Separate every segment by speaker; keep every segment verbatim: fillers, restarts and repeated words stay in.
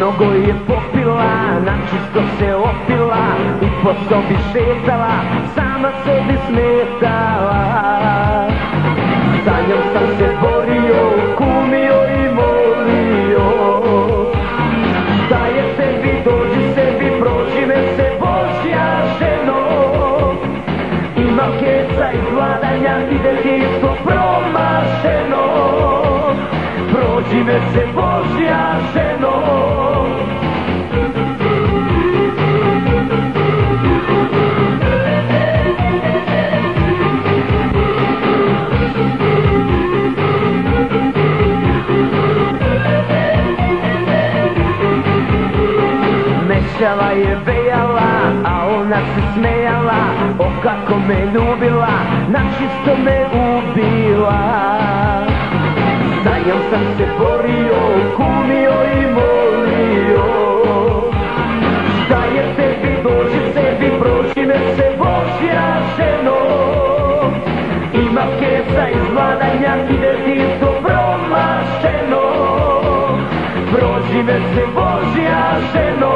Speaker 1: Mnogo je popila, načisto se opila i po sobi šetala, sama sebi smetala. Za njom sam se borio, kumio i molio, da je tebi, dođi sebi, prođi me se Božja ženo. Ima keca iz vladanja i detinjstvo promašeno, prođi me se Božja ženo. Mešala je vejala, a ona se smejala, o kako me ljubila, načisto me ubila. Za njom sam se borio, kumio i molio, šta je tebi, dođi sebi, prođi me se Božja ženo. Ima keca iz vladanja i detinjstvo promašeno, prođi me se Božja ženo.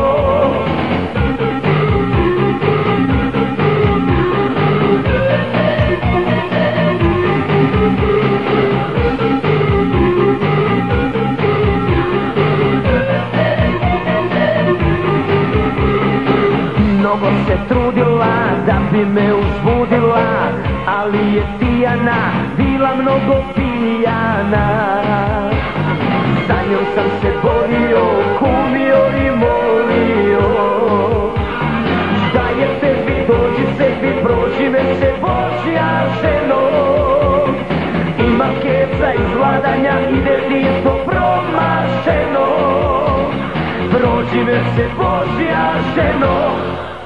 Speaker 1: Mnogo se trudila da bi me uzbudila, ali je Tijana bila mnogo pijana. Za njom sam se borio, kumio i molio, šta je tebi, dođi sebi, prođi me se Božja ženo. Ima keca iz vladanja i detinjstvo promašeno, prođi me se Božja ženo.